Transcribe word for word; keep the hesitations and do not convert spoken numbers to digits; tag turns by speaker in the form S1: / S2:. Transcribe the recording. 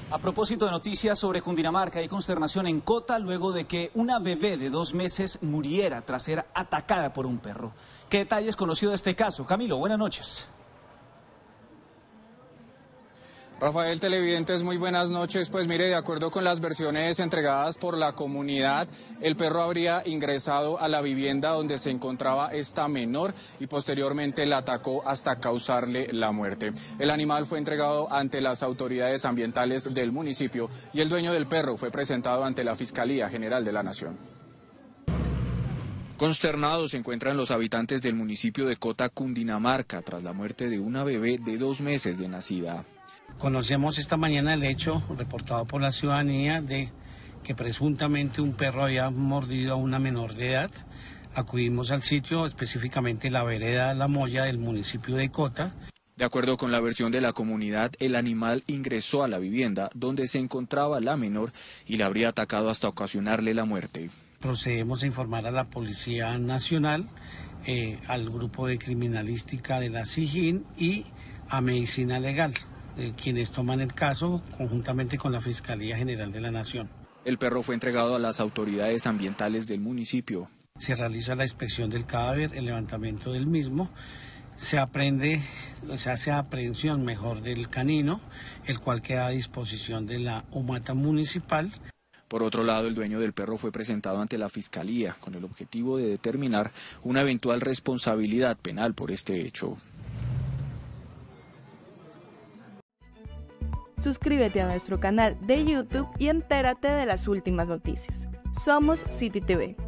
S1: A propósito de noticias sobre Cundinamarca, hay consternación en Cota luego de que una bebé de dos meses muriera tras ser atacada por un perro. ¿Qué detalles conoció de este caso? Camilo, buenas noches.
S2: Rafael, televidentes, muy buenas noches. Pues mire, de acuerdo con las versiones entregadas por la comunidad, el perro habría ingresado a la vivienda donde se encontraba esta menor y posteriormente la atacó hasta causarle la muerte. El animal fue entregado ante las autoridades ambientales del municipio y el dueño del perro fue presentado ante la Fiscalía General de la Nación. Consternados se encuentran los habitantes del municipio de Cota, Cundinamarca, tras la muerte de una bebé de dos meses de nacida.
S3: Conocemos esta mañana el hecho reportado por la ciudadanía de que presuntamente un perro había mordido a una menor de edad. Acudimos al sitio, específicamente la vereda La Moya del municipio de Cota.
S2: De acuerdo con la versión de la comunidad, el animal ingresó a la vivienda donde se encontraba la menor y la habría atacado hasta ocasionarle la muerte.
S3: Procedemos a informar a la Policía Nacional, eh, al grupo de criminalística de la SIJIN y a Medicina Legal, eh, quienes toman el caso conjuntamente con la Fiscalía General de la Nación.
S2: El perro fue entregado a las autoridades ambientales del municipio.
S3: Se realiza la inspección del cadáver, el levantamiento del mismo, se aprende, se hace aprehensión mejor del canino, el cual queda a disposición de la UMATA municipal.
S2: Por otro lado, el dueño del perro fue presentado ante la Fiscalía con el objetivo de determinar una eventual responsabilidad penal por este hecho.
S4: Suscríbete a nuestro canal de YouTube y entérate de las últimas noticias. Somos City T V.